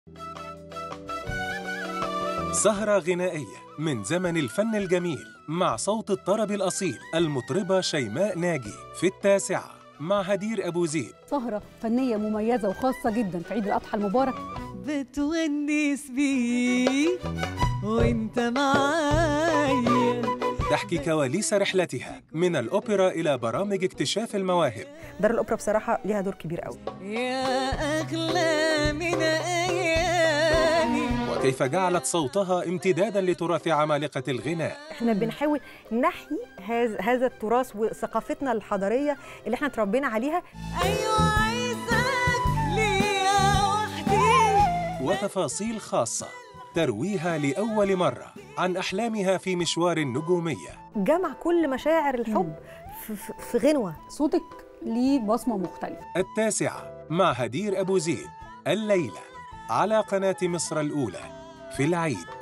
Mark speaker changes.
Speaker 1: سهرة غنائية من زمن الفن الجميل مع صوت الطرب الأصيل المطربة شيماء ناجي في 9 مع هدير أبو زيد.
Speaker 2: سهرة فنية مميزة وخاصة جدا في عيد الأضحى المبارك.
Speaker 3: بتونس بيك وانت معايا،
Speaker 1: تحكي كواليس رحلتها من الأوبرا إلى برامج اكتشاف المواهب.
Speaker 4: دار الأوبرا بصراحة ليها دور كبير قوي.
Speaker 3: يا أغلى من أيامي،
Speaker 1: وكيف جعلت صوتها امتدادا لتراث عمالقة الغناء.
Speaker 4: احنا بنحاول نحيي هذا التراث وثقافتنا الحضارية اللي احنا تربينا عليها.
Speaker 3: أيوة عايزك ليا وحدي،
Speaker 1: وتفاصيل خاصة ترويها لأول مرة عن أحلامها في مشوار النجومية.
Speaker 4: جمع كل مشاعر الحب في غنوة.
Speaker 2: صوتك ليه بصمة مختلفة.
Speaker 1: 9 مع هدير أبو زيد الليلة على قناة مصر الأولى في العيد.